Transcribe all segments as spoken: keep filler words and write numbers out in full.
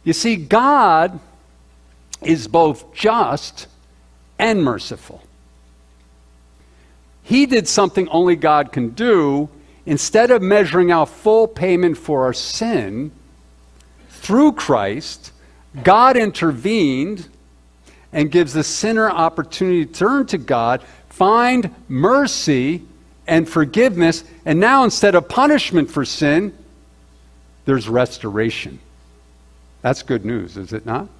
You see, God is both just and merciful. He did something only God can do. Instead of measuring out full payment for our sin, through Christ, God intervened and gives the sinner opportunity to turn to God, find mercy and forgiveness, and now instead of punishment for sin, there's restoration. That's good news, is it not?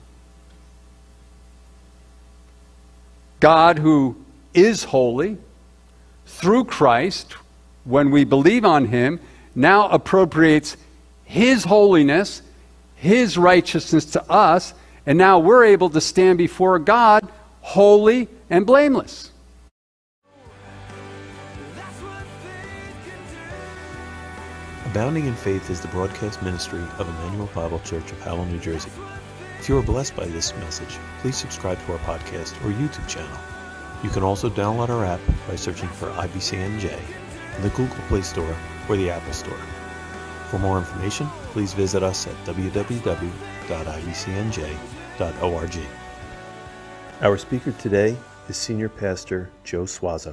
God, who is holy, through Christ, when we believe on him, now appropriates his holiness, his righteousness to us, and now we're able to stand before God holy and blameless. Abounding in Faith is the broadcast ministry of Emmanuel Bible Church of Howell, New Jersey. If you are blessed by this message, please subscribe to our podcast or YouTube channel. You can also download our app by searching for I B C N J in the Google Play Store or the Apple Store. For more information, please visit us at w w w dot i b c n j dot org. Our speaker today is Senior Pastor Joe Suozzo.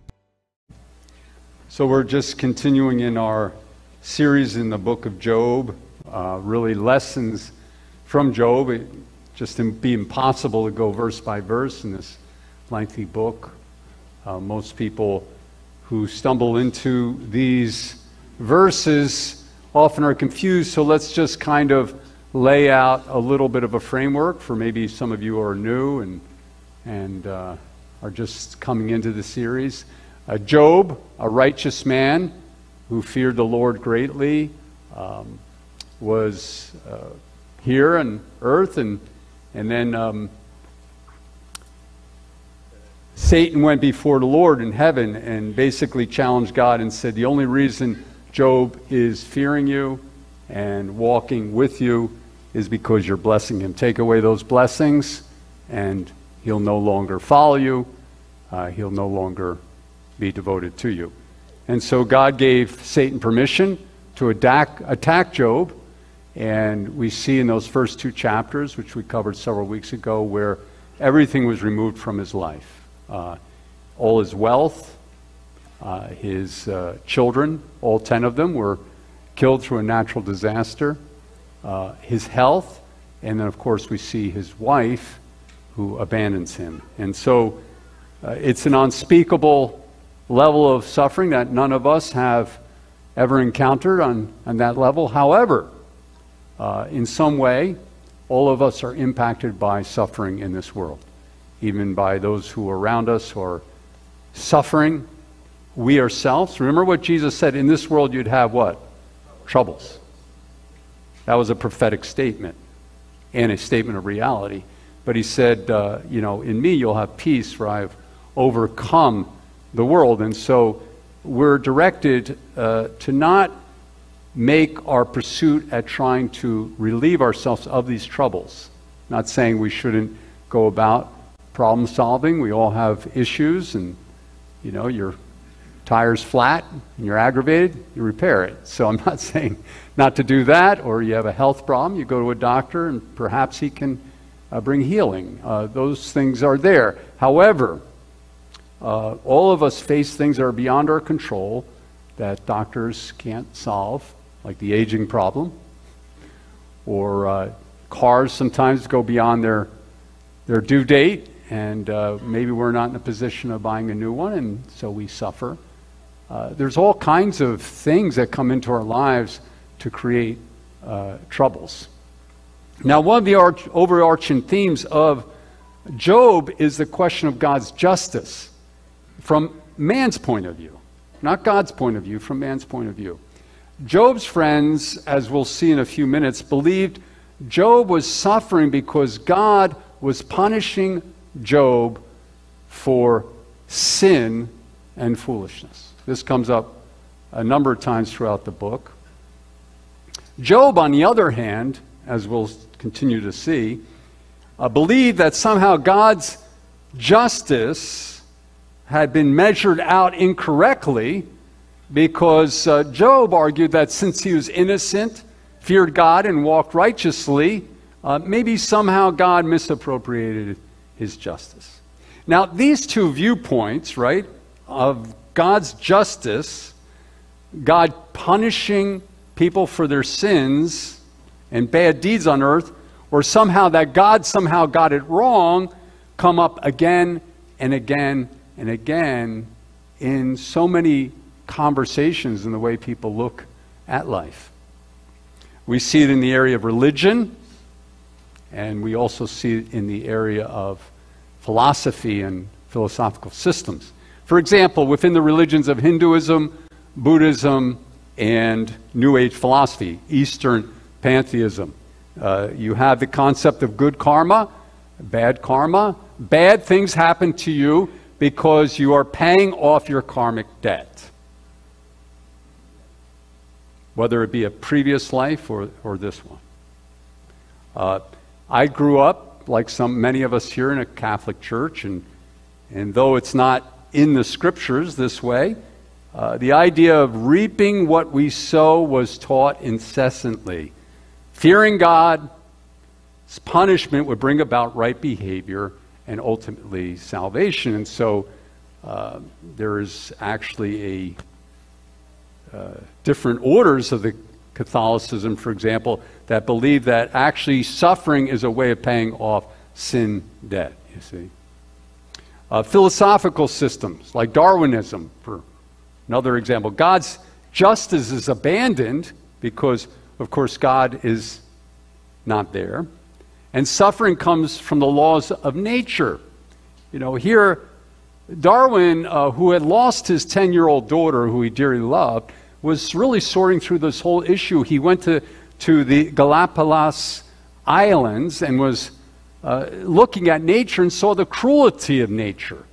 So we're just continuing in our series in the book of Job, uh, really lessons from Job. It just be impossible to go verse by verse in this lengthy book. Uh, most people who stumble into these verses often are confused, so let's just kind of lay out a little bit of a framework for maybe some of you who are new and, and uh, are just coming into the series. Uh, Job, a righteous man who feared the Lord greatly, um, was uh, here on earth, and, and then um, Satan went before the Lord in heaven and basically challenged God and said, the only reason Job is fearing you and walking with you is because you're blessing him. Take away those blessings and he'll no longer follow you. Uh, he'll no longer be devoted to you. And so God gave Satan permission to attack, attack Job. And we see in those first two chapters, which we covered several weeks ago, where everything was removed from his life. Uh, all his wealth, uh, his uh, children, all ten of them were killed through a natural disaster, uh, his health, and then of course we see his wife who abandons him. And so uh, it's an unspeakable level of suffering that none of us have ever encountered on, on that level. However, uh, in some way, all of us are impacted by suffering in this world. Even by those who are around us who are suffering. We ourselves, remember what Jesus said, in this world you'd have what? Troubles. That was a prophetic statement and a statement of reality. But he said, uh, you know, in me you'll have peace, for I have overcome the world. And so we're directed uh, to not make our pursuit at trying to relieve ourselves of these troubles. Not saying we shouldn't go about problem solving. We all have issues, and you know, your tire's flat and you're aggravated, you repair it. So I'm not saying not to do that, or you have a health problem, you go to a doctor and perhaps he can uh, bring healing. Uh, those things are there. However, uh, all of us face things that are beyond our control that doctors can't solve, like the aging problem, or uh, cars sometimes go beyond their their due date, and uh, maybe we're not in a position of buying a new one, and so we suffer. Uh, there's all kinds of things that come into our lives to create uh, troubles. Now, one of the arch- overarching themes of Job is the question of God's justice from man's point of view, not God's point of view, from man's point of view. Job's friends, as we'll see in a few minutes, believed Job was suffering because God was punishing Job for sin and foolishness. This comes up a number of times throughout the book. Job, on the other hand, as we'll continue to see, uh, believed that somehow God's justice had been measured out incorrectly, because uh, Job argued that since he was innocent, feared God, and walked righteously, uh, maybe somehow God misappropriated his justice. Now, these two viewpoints, right, of God's justice, God punishing people for their sins and bad deeds on earth, or somehow that God somehow got it wrong, come up again and again and again in so many conversations in the way people look at life. We see it in the area of religion, and we also see it in the area of philosophy and philosophical systems. For example, within the religions of Hinduism, Buddhism, and New Age philosophy, Eastern pantheism, uh, you have the concept of good karma, bad karma. Bad things happen to you because you are paying off your karmic debt, whether it be a previous life or, or this one. Uh, I grew up, like some many of us here, in a Catholic church, and, and though it's not in the scriptures this way, uh, the idea of reaping what we sow was taught incessantly. Fearing God's punishment would bring about right behavior and ultimately salvation. And so uh, there is actually a uh, different orders of the Catholicism, for example, that believe that actually suffering is a way of paying off sin debt, you see. Uh, philosophical systems like Darwinism, for another example. God's justice is abandoned because, of course, God is not there. And suffering comes from the laws of nature. You know, here, Darwin, uh, who had lost his ten-year-old daughter, who he dearly loved, was really sorting through this whole issue. He went to, to the Galapagos Islands and was uh, looking at nature and saw the cruelty of nature.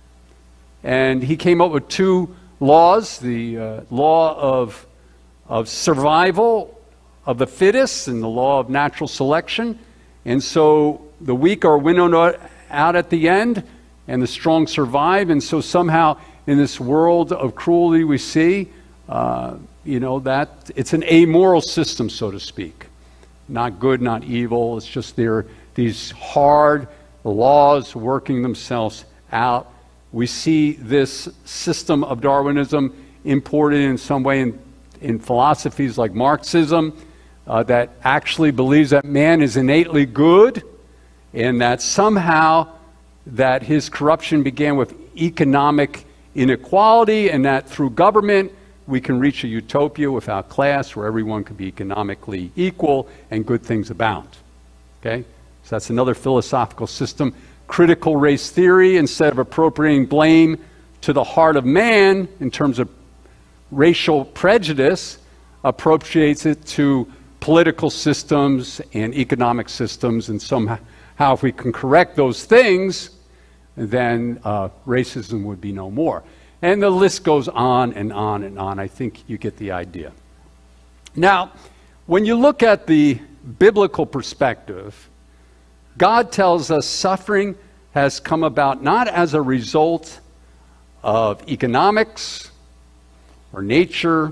And he came up with two laws, the uh, law of, of survival of the fittest and the law of natural selection. And so the weak are winnowed out at the end, and the strong survive. And so somehow in this world of cruelty we see, uh, you know, that it's an amoral system, so to speak. Not good, not evil. It's just there are these hard laws working themselves out. We see this system of Darwinism imported in some way in, in philosophies like Marxism, Uh, that actually believes that man is innately good, and that somehow that his corruption began with economic inequality, and that through government we can reach a utopia without class where everyone can be economically equal and good things abound. Okay? So that's another philosophical system. Critical race theory, instead of appropriating blame to the heart of man in terms of racial prejudice, appropriates it to political systems and economic systems, and somehow if we can correct those things, then uh, racism would be no more. And the list goes on and on and on. I think you get the idea. Now, when you look at the biblical perspective, God tells us suffering has come about not as a result of economics or nature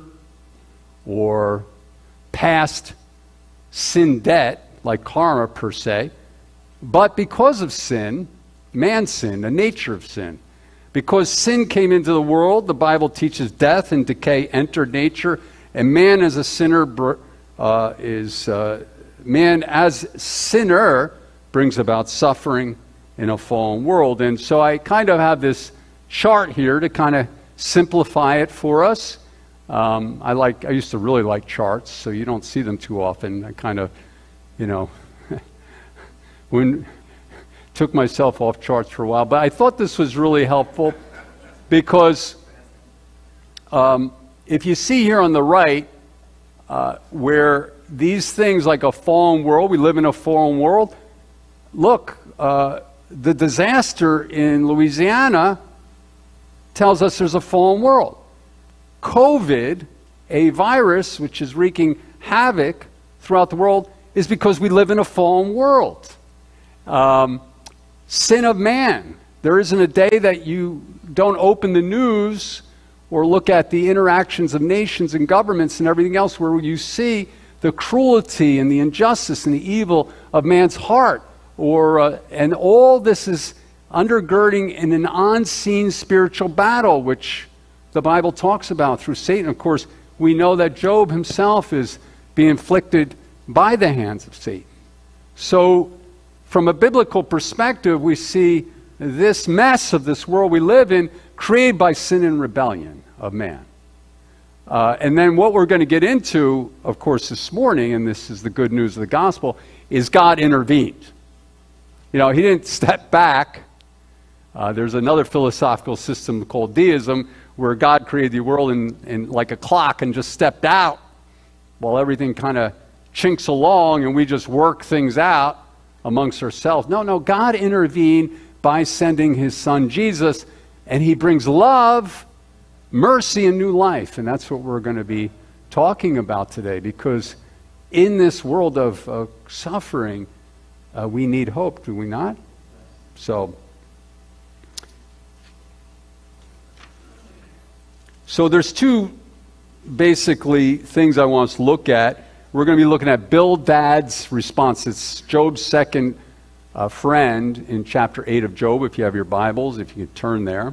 or past sin debt, like karma per se, but because of sin, man's sin, the nature of sin. Because sin came into the world, the Bible teaches death and decay entered nature, and man as a sinner uh, is uh, man as sinner brings about suffering in a fallen world. And so I kind of have this chart here to kind of simplify it for us. Um, I like. I used to really like charts, so you don't see them too often. I kind of, you know, when took myself off charts for a while. But I thought this was really helpful because um, if you see here on the right, uh, where these things like a fallen world, we live in a fallen world. Look, uh, the disaster in Louisiana tells us there's a fallen world. COVID, a virus which is wreaking havoc throughout the world, is because we live in a fallen world. Um, sin of man. There isn't a day that you don't open the news or look at the interactions of nations and governments and everything else where you see the cruelty and the injustice and the evil of man's heart. Or uh, and all this is undergirding in an unseen spiritual battle, which the Bible talks about through Satan. Of course, we know that Job himself is being afflicted by the hands of Satan. So, from a biblical perspective, we see this mess of this world we live in created by sin and rebellion of man. Uh, and then what we're going to get into, of course, this morning, and this is the good news of the gospel, is God intervened. You know, he didn't step back. Uh, there's another philosophical system called deism, where God created the world in, in like a clock and just stepped out while everything kind of chinks along and we just work things out amongst ourselves. No, no, God intervened by sending his son Jesus, and he brings love, mercy, and new life. And that's what we're going to be talking about today, because in this world of uh, suffering, uh, we need hope, do we not? So, so there's two basically things I want us to look at. We're going to be looking at Bildad's response. It's Job's second uh, friend in chapter eight of Job, if you have your Bibles, if you could turn there.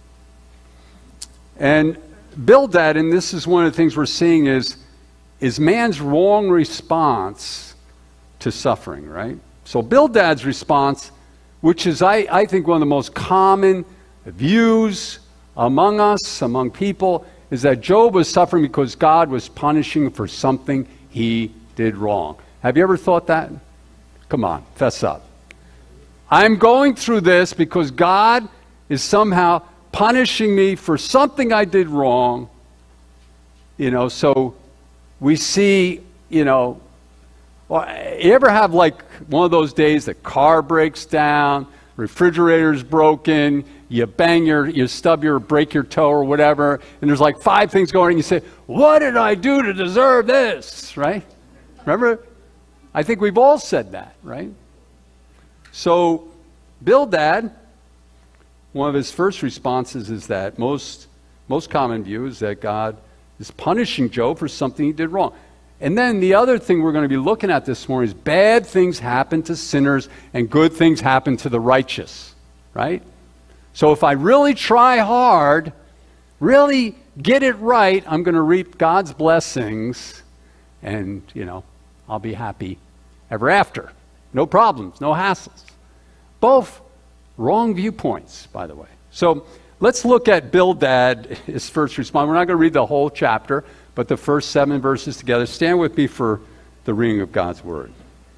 And Bildad, and this is one of the things we're seeing, is, is man's wrong response to suffering, right? So Bildad's response, which is, I, I think, one of the most common views among us, among people, is that Job was suffering because God was punishing for something he did wrong. Have you ever thought that? Come on, fess up. I'm going through this because God is somehow punishing me for something I did wrong. You know, so we see, you know, you ever have like one of those days the car breaks down, refrigerator's broken, you bang your, you stub your, break your toe or whatever, and there's like five things going on, and you say, what did I do to deserve this, right? Remember? I think we've all said that, right? So, Bildad, one of his first responses is that most, most common view is that God is punishing Job for something he did wrong. And then the other thing we're going to be looking at this morning is bad things happen to sinners and good things happen to the righteous, right? So if I really try hard, really get it right, I'm going to reap God's blessings, and, you know, I'll be happy ever after. No problems, no hassles. Both wrong viewpoints, by the way. So let's look at Bildad, his first response. We're not going to read the whole chapter, but the first seven verses together. Stand with me for the reading of God's word.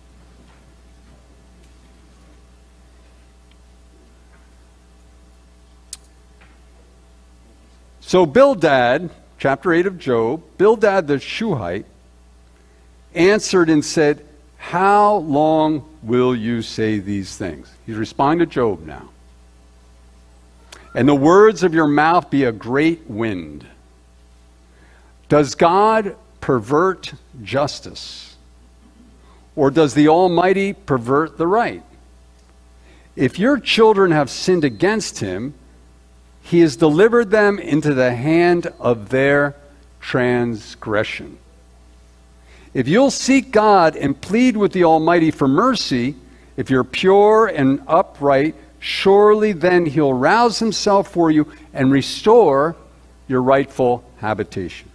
So Bildad, chapter eight of Job, Bildad the Shuhite answered and said, how long will you say these things? He's responding to Job now. And the words of your mouth be a great wind. Does God pervert justice? Or does the Almighty pervert the right? If your children have sinned against him, he has delivered them into the hand of their transgression. If you'll seek God and plead with the Almighty for mercy, if you're pure and upright, surely then he'll rouse himself for you and restore your rightful habitation.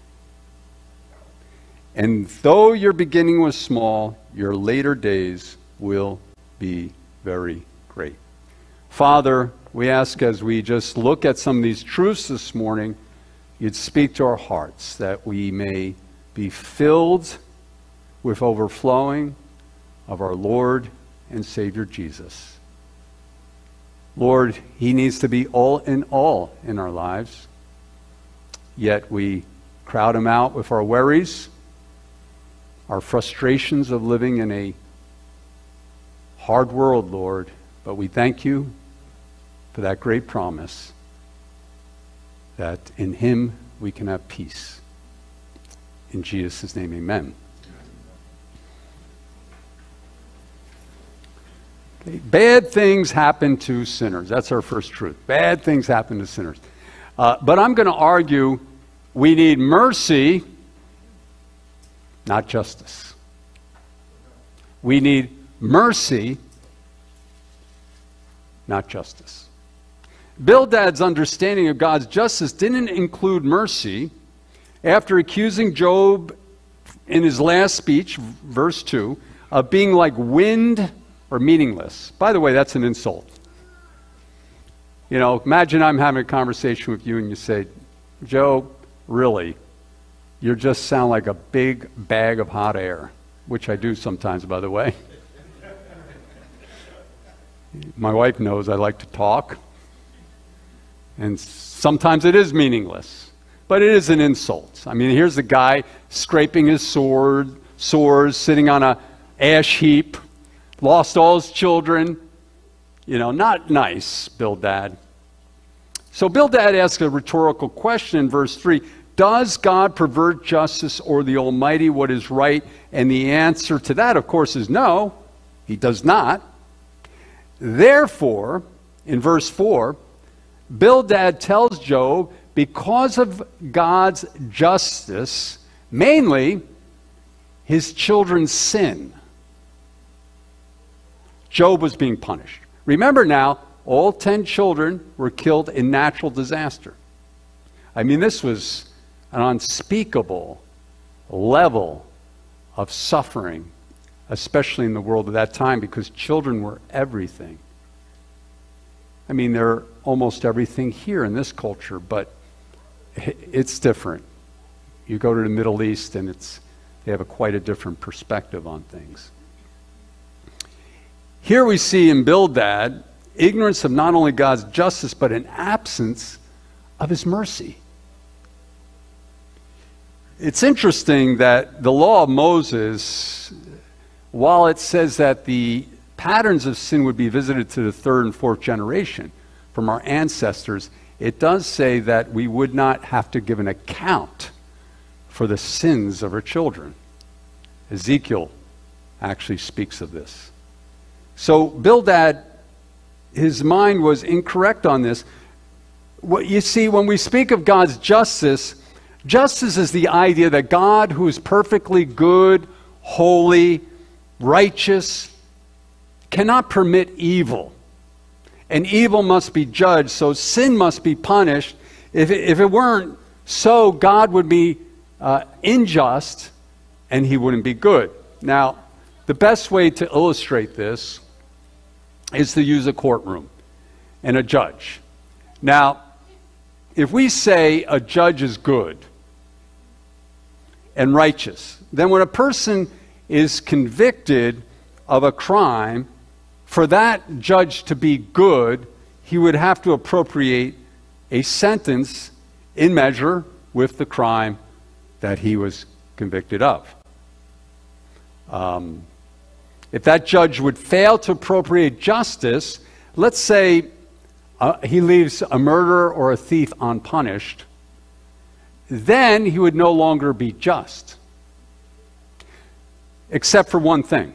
And though your beginning was small, your later days will be very great. Father, we ask as we just look at some of these truths this morning, you'd speak to our hearts, that we may be filled with overflowing of our Lord and Savior Jesus. Lord, he needs to be all in all in our lives, yet we crowd him out with our worries, our frustrations of living in a hard world, Lord. But we thank you for that great promise that in him we can have peace. In Jesus' name, amen. Okay. Bad things happen to sinners. That's our first truth. Bad things happen to sinners. Uh, but I'm going to argue we need mercy, not justice. We need mercy, not justice. Bildad's understanding of God's justice didn't include mercy. After accusing Job in his last speech, verse two, of being like wind or meaningless. By the way, that's an insult. You know, imagine I'm having a conversation with you and you say, Joe, really, you just sound like a big bag of hot air, which I do sometimes, by the way. My wife knows I like to talk, and sometimes it is meaningless, but it is an insult. I mean, here's a guy scraping his sword, sores, sitting on a ash heap, lost all his children. You know, not nice, Bildad. So Bildad asks a rhetorical question in verse three. Does God pervert justice or the Almighty what is right? And the answer to that, of course, is no. He does not. Therefore, in verse four, Bildad tells Job, because of God's justice, mainly his children's sin, Job was being punished. Remember now, all ten children were killed in natural disaster. I mean, this was an unspeakable level of suffering, especially in the world of that time, because children were everything. I mean, they're almost everything here in this culture, but it's different. You go to the Middle East and it's they have a quite a different perspective on things. Here we see in Bildad ignorance of not only God's justice, but an absence of his mercy. It's interesting that the law of Moses, while it says that the patterns of sin would be visited to the third and fourth generation from our ancestors, it does say that we would not have to give an account for the sins of our children. Ezekiel actually speaks of this. So Bildad, his mind was incorrect on this. What you see, when we speak of God's justice, justice is the idea that God, who is perfectly good, holy, righteous, cannot permit evil. And evil must be judged, so sin must be punished. If it, if it weren't so, God would be uh, unjust and he wouldn't be good. Now, the best way to illustrate this is to use a courtroom and a judge. Now, if we say a judge is good and righteous, then when a person is convicted of a crime, for that judge to be good, he would have to appropriate a sentence in measure with the crime that he was convicted of. Um, if that judge would fail to appropriate justice, let's say uh, he leaves a murderer or a thief unpunished, then he would no longer be just. Except for one thing,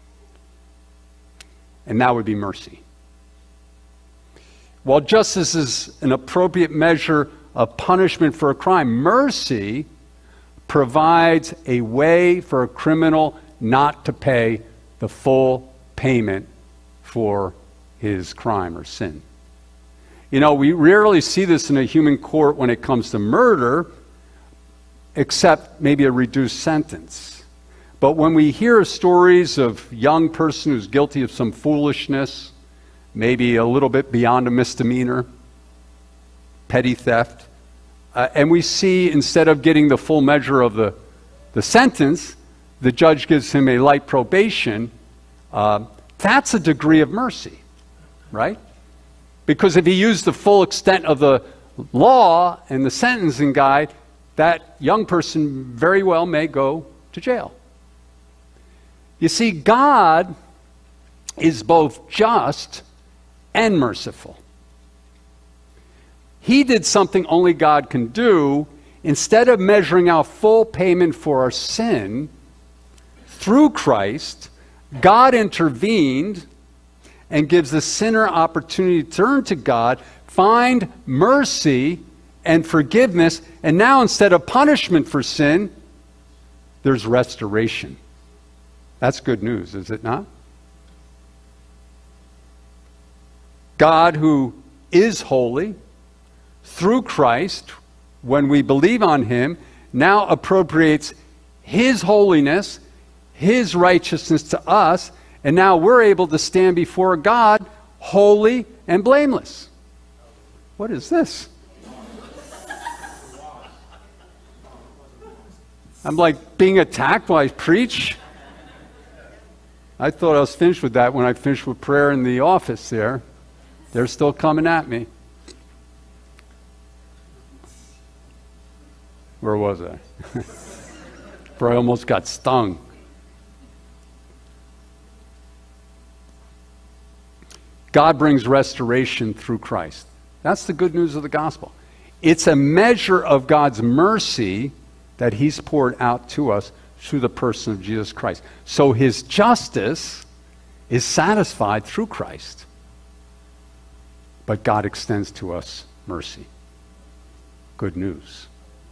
and that would be mercy. While justice is an appropriate measure of punishment for a crime, mercy provides a way for a criminal not to pay the full payment for his crime or sin. You know, we rarely see this in a human court when it comes to murder, except maybe a reduced sentence. But when we hear stories of a young person who's guilty of some foolishness, maybe a little bit beyond a misdemeanor, petty theft, uh, and we see instead of getting the full measure of the, the sentence, the judge gives him a light probation, uh, that's a degree of mercy, right? Because if he used the full extent of the law and the sentencing guide, that young person very well may go to jail. You see, God is both just and merciful. He did something only God can do. Instead of measuring out full payment for our sin, through Christ, God intervened and gives the sinner opportunity to turn to God, find mercy and forgiveness, and now instead of punishment for sin, there's restoration. That's good news, is it not? God, who is holy, through Christ, when we believe on him, now appropriates his holiness, his righteousness to us, and now we're able to stand before God holy and blameless. What is this? I'm like being attacked while I preach. I thought I was finished with that when I finished with prayer in the office there. They're still coming at me. Where was I? Where I almost got stung. God brings restoration through Christ. That's the good news of the gospel. It's a measure of God's mercy that he's poured out to us through the person of Jesus Christ. So his justice is satisfied through Christ. But God extends to us mercy. Good news.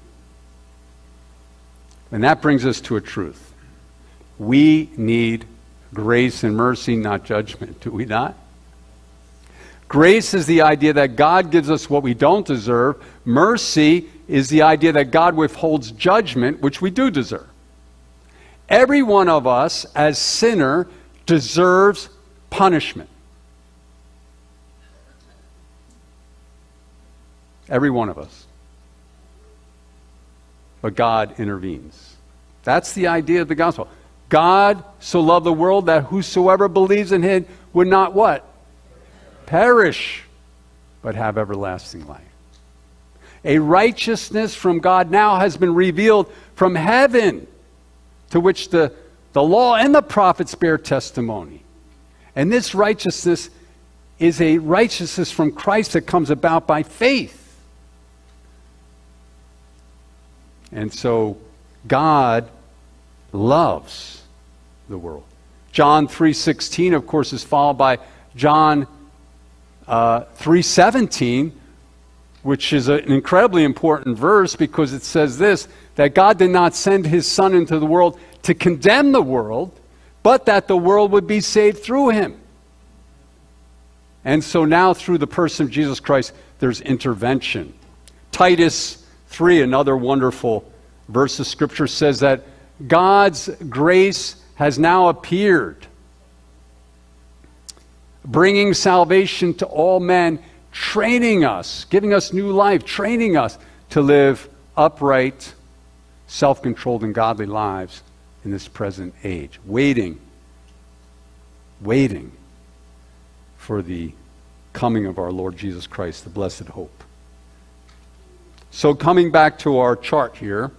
And that brings us to a truth. We need grace and mercy, not judgment, do we not? Grace is the idea that God gives us what we don't deserve. Mercy is the idea that God withholds judgment, which we do deserve. Every one of us, as sinner, deserves punishment. Every one of us. But God intervenes. That's the idea of the gospel. God so loved the world that whosoever believes in him would not what? Perish, but have everlasting life. A righteousness from God now has been revealed from heaven, to which the, the law and the prophets bear testimony. And this righteousness is a righteousness from Christ that comes about by faith. And so God loves the world. John three sixteen, of course, is followed by John uh, three seventeen, which is an incredibly important verse because it says this, that God did not send his Son into the world to condemn the world, but that the world would be saved through him. And so now through the person of Jesus Christ, there's intervention. Titus three, another wonderful verse of Scripture, says that God's grace has now appeared, bringing salvation to all men, training us, giving us new life, training us to live upright, self-controlled, and godly lives in this present age, waiting, waiting for the coming of our Lord Jesus Christ, the blessed hope. So coming back to our chart here,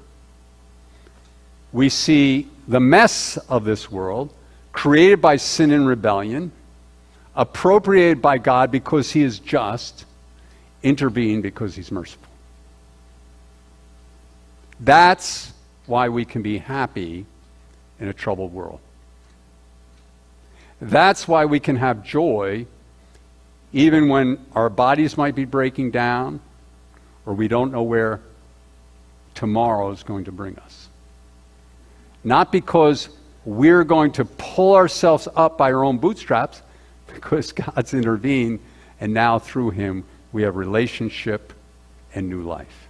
we see the mess of this world, created by sin and rebellion, appropriated by God because he is just, intervened because he's merciful. That's why we can be happy in a troubled world. That's why we can have joy even when our bodies might be breaking down, or we don't know where tomorrow is going to bring us. Not because we're going to pull ourselves up by our own bootstraps, because God's intervened, and now through him we have relationship and new life.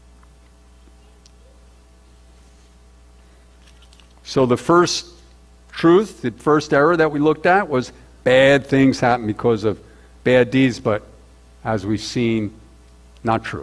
So the first truth, the first error that we looked at was bad things happen because of bad deeds, but as we've seen, not true.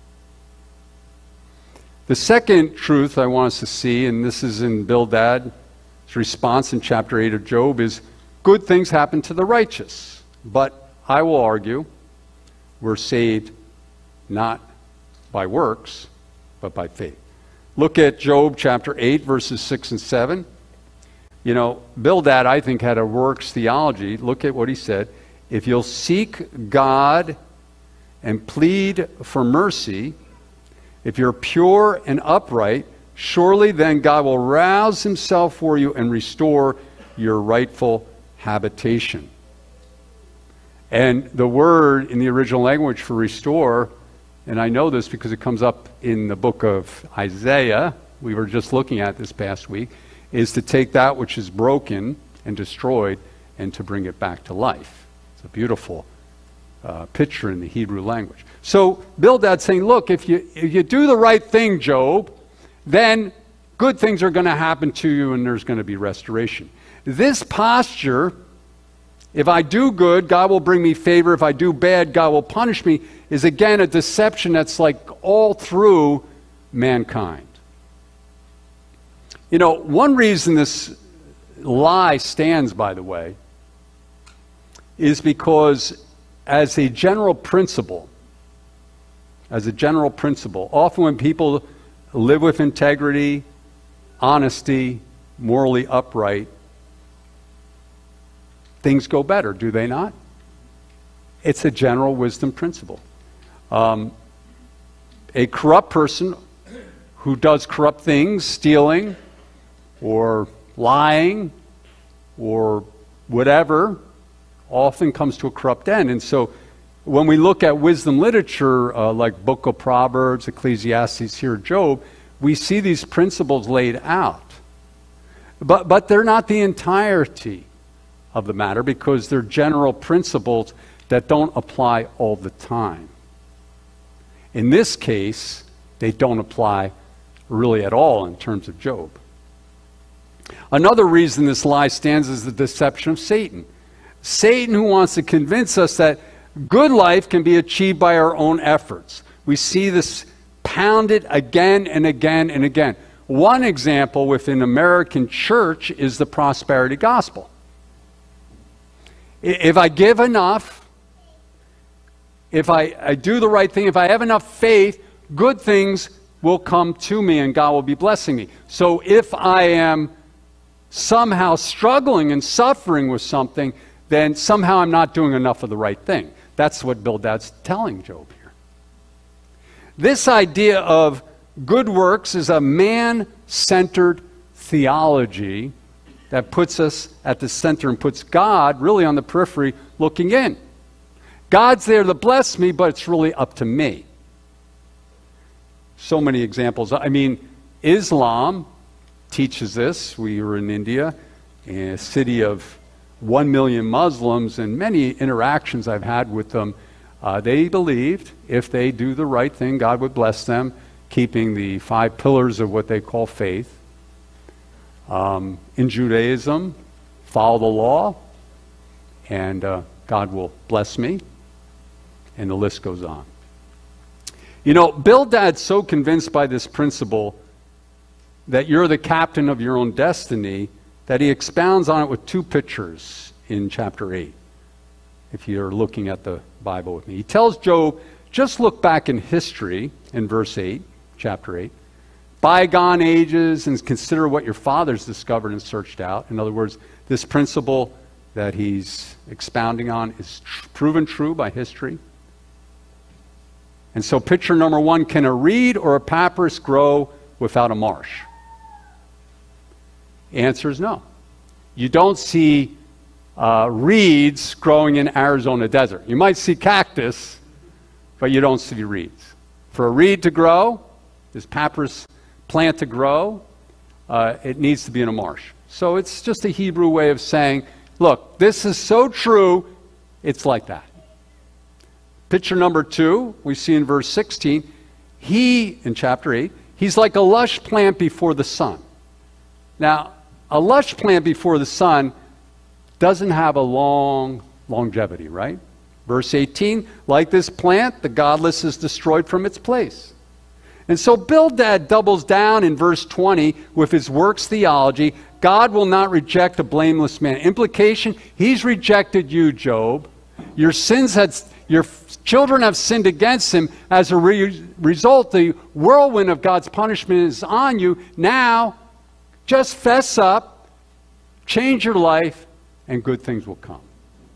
The second truth I want us to see, and this is in Bildad's response in chapter eight of Job, is good things happen to the righteous. But I will argue we're saved not by works, but by faith. Look at Job chapter eight, verses six and seven. You know, Bildad, I think, had a works theology. Look at what he said. If you'll seek God and plead for mercy, if you're pure and upright, surely then God will rouse himself for you and restore your rightful habitation. And the word in the original language for restore, and I know this because it comes up in the book of Isaiah, we were just looking at this past week, is to take that which is broken and destroyed and to bring it back to life. It's a beautiful uh, picture in the Hebrew language. So Bildad's saying, look, if you, if you do the right thing, Job, then good things are going to happen to you and there's going to be restoration. This posture, if I do good, God will bring me favor. If I do bad, God will punish me, is again a deception that's like all through mankind. You know, one reason this lie stands, by the way, is because as a general principle, as a general principle, often when people live with integrity, honesty, morally upright, things go better, do they not? It's a general wisdom principle. Um, a corrupt person who does corrupt things, stealing or lying or whatever, often comes to a corrupt end. And so when we look at wisdom literature, uh, like Book of Proverbs, Ecclesiastes, here Job, we see these principles laid out. But, but they're not the entirety of the matter, because they're general principles that don't apply all the time. In this case, they don't apply really at all in terms of Job. Another reason this lie stands is the deception of Satan. Satan, who wants to convince us that good life can be achieved by our own efforts. We see this pounded again and again and again. One example within American church is the prosperity gospel. If I give enough, if I, I do the right thing, if I have enough faith, good things will come to me and God will be blessing me. So if I am somehow struggling and suffering with something, then somehow I'm not doing enough of the right thing. That's what Bildad's telling Job here. This idea of good works is a man-centered theology that puts us at the center and puts God really on the periphery looking in. God's there to bless me, but it's really up to me. So many examples. I mean, Islam teaches this. We were in India, in a city of one million Muslims, and many interactions I've had with them, uh, they believed if they do the right thing, God would bless them, keeping the five pillars of what they call faith. Um, in Judaism, follow the law, and uh, God will bless me, and the list goes on. You know, Bildad's so convinced by this principle that you're the captain of your own destiny that he expounds on it with two pictures in chapter eight, if you're looking at the Bible with me. He tells Job, just look back in history in verse eight, chapter eight, bygone ages, and consider what your fathers discovered and searched out. In other words, this principle that he's expounding on is tr- proven true by history. And so picture number one, can a reed or a papyrus grow without a marsh? The answer is no. You don't see uh, reeds growing in Arizona desert. You might see cactus, but you don't see reeds. For a reed to grow, this papyrus plant to grow, uh, it needs to be in a marsh. So it's just a Hebrew way of saying, look, this is so true, it's like that. Picture number two, we see in verse sixteen, he, in chapter eight, he's like a lush plant before the sun. Now, a lush plant before the sun doesn't have a long longevity, right? Verse eighteen, like this plant, the godless is destroyed from its place. And so Bildad doubles down in verse twenty with his works theology. God will not reject a blameless man. Implication, he's rejected you, Job. Your sins had, your children have sinned against him. As a re- result, the whirlwind of God's punishment is on you. Now, just fess up, change your life, and good things will come.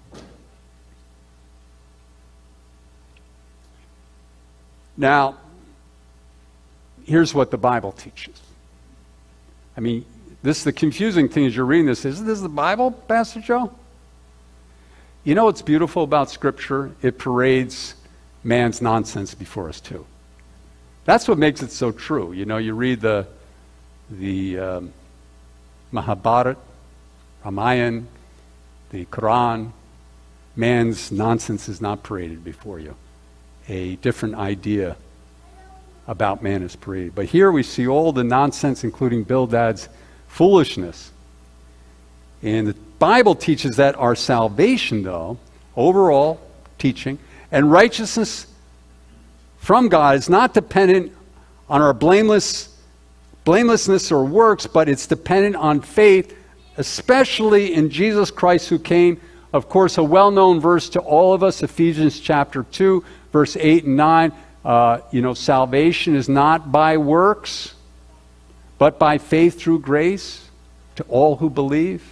Now, here's what the Bible teaches. I mean, this is the confusing thing as you're reading this. Isn't this the Bible, Pastor Joe? You know what's beautiful about Scripture? It parades man's nonsense before us, too. That's what makes it so true. You know, you read the the um, Mahabharata, Ramayana, the Quran. Man's nonsense is not paraded before you. A different idea about man is paraded. But here we see all the nonsense, including Bildad's foolishness. And the Bible teaches that our salvation, though, overall teaching, and righteousness from God is not dependent on our blameless, blamelessness or works, but it's dependent on faith, especially in Jesus Christ who came. Of course, a well-known verse to all of us, Ephesians chapter two, verse eight and nine. Uh, you know, salvation is not by works, but by faith through grace to all who believe.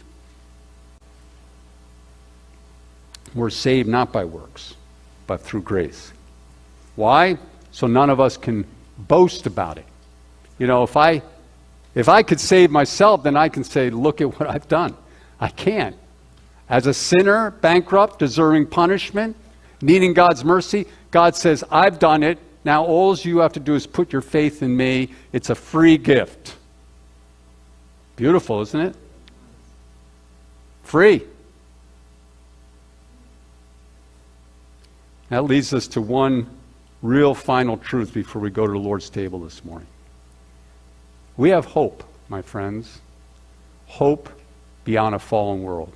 We're saved not by works, but through grace. Why? So none of us can boast about it. You know, if I, if I could save myself, then I can say, look at what I've done. I can't. As a sinner, bankrupt, deserving punishment, needing God's mercy, God says, I've done it. Now all you have to do is put your faith in me. It's a free gift. Beautiful, isn't it? Free. That leads us to one real final truth before we go to the Lord's table this morning. We have hope, my friends. Hope beyond a fallen world.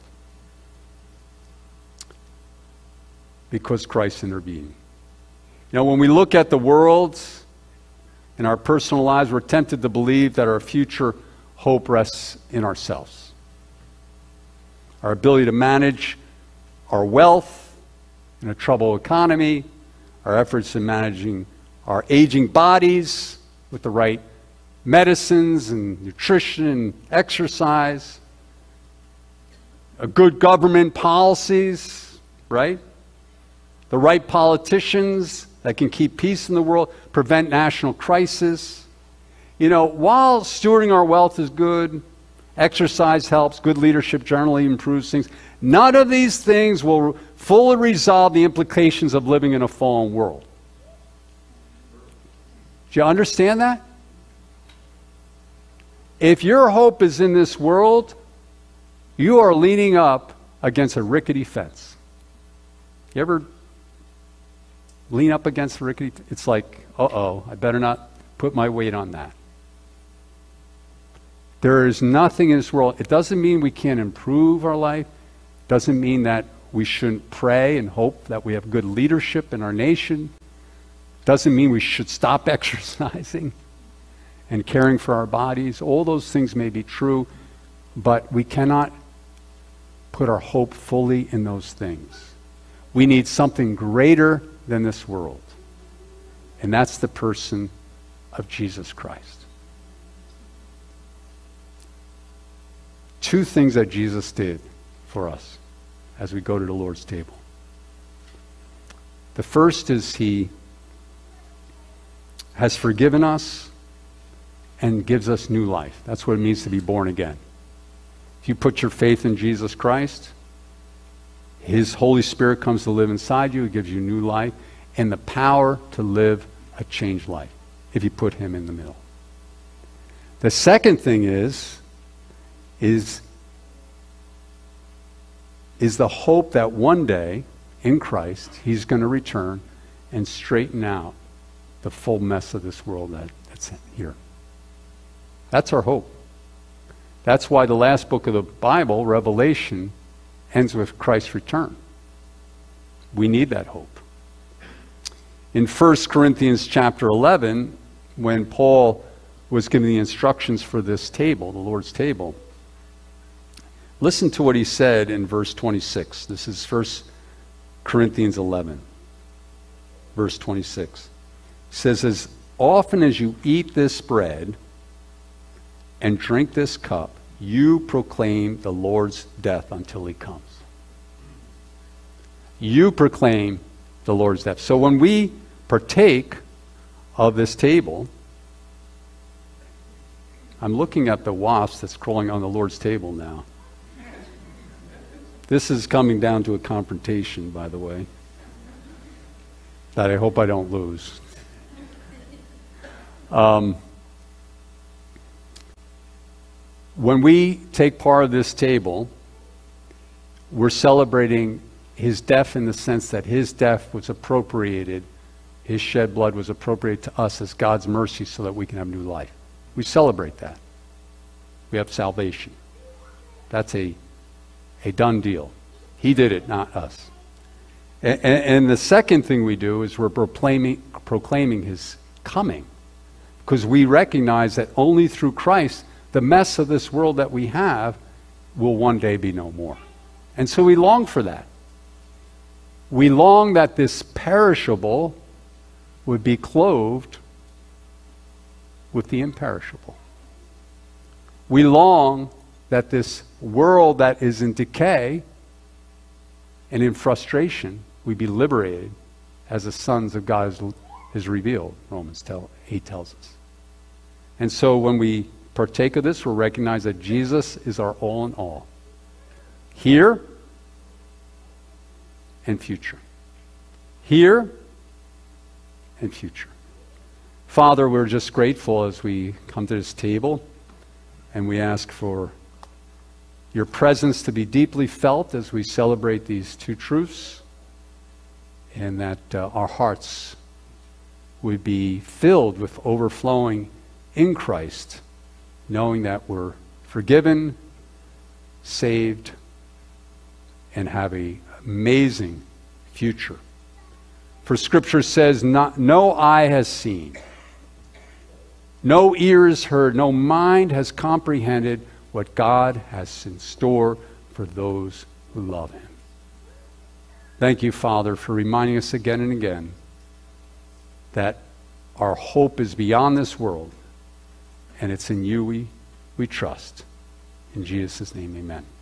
Because Christ intervened. You know, when we look at the world in our personal lives, we're tempted to believe that our future hope rests in ourselves. Our ability to manage our wealth in a troubled economy, our efforts in managing our aging bodies with the right medicines and nutrition and exercise, a good government policies, right? The right politicians that can keep peace in the world, prevent national crisis. You know, while stewarding our wealth is good, exercise helps, good leadership generally improves things, none of these things will fully resolve the implications of living in a fallen world. Do you understand that? If your hope is in this world, you are leaning up against a rickety fence. You ever lean up against a rickety? It's like, uh-oh, I better not put my weight on that. There is nothing in this world. It doesn't mean we can't improve our life. It doesn't mean that we shouldn't pray and hope that we have good leadership in our nation. It doesn't mean we should stop exercising and caring for our bodies. All those things may be true, but we cannot put our hope fully in those things. We need something greater than this world. And that's the person of Jesus Christ. Two things that Jesus did for us as we go to the Lord's table. The first is he has forgiven us and gives us new life. That's what it means to be born again. If you put your faith in Jesus Christ, his Holy Spirit comes to live inside you. It gives you new life and the power to live a changed life if you put him in the middle. The second thing is, is, is the hope that one day in Christ he's going to return and straighten out the full mess of this world that, that's here. That's our hope. That's why the last book of the Bible, Revelation, ends with Christ's return. We need that hope. In First Corinthians chapter eleven, when Paul was giving the instructions for this table, the Lord's table, listen to what he said in verse twenty-six. This is First Corinthians eleven, verse twenty-six. He says, as often as you eat this bread and drink this cup, you proclaim the Lord's death until he comes. You proclaim the Lord's death. So when we partake of this table, I'm looking at the wasp that's crawling on the Lord's table now. This is coming down to a confrontation, by the way, that I hope I don't lose. Um, When we take part of this table, we're celebrating his death in the sense that his death was appropriated, his shed blood was appropriated to us as God's mercy so that we can have new life. We celebrate that. We have salvation. That's a, a done deal. He did it, not us. And, and, and the second thing we do is we're proclaiming, proclaiming his coming, because we recognize that only through Christ, the mess of this world that we have will one day be no more. And so we long for that. We long that this perishable would be clothed with the imperishable. We long that this world that is in decay and in frustration, we be liberated as the sons of God is, is revealed, Romans eight tells us. And so when we partake of this, we'll recognize that Jesus is our all in all. Here and future. Here and future. Father, we're just grateful as we come to this table, and we ask for your presence to be deeply felt as we celebrate these two truths, and that uh, our hearts would be filled with overflowing in Christ, knowing that we're forgiven, saved, and have an amazing future. For Scripture says, not, no eye has seen, no ears heard, no mind has comprehended what God has in store for those who love him. Thank you, Father, for reminding us again and again that our hope is beyond this world, and it's in you we, we trust. In Jesus' name, amen.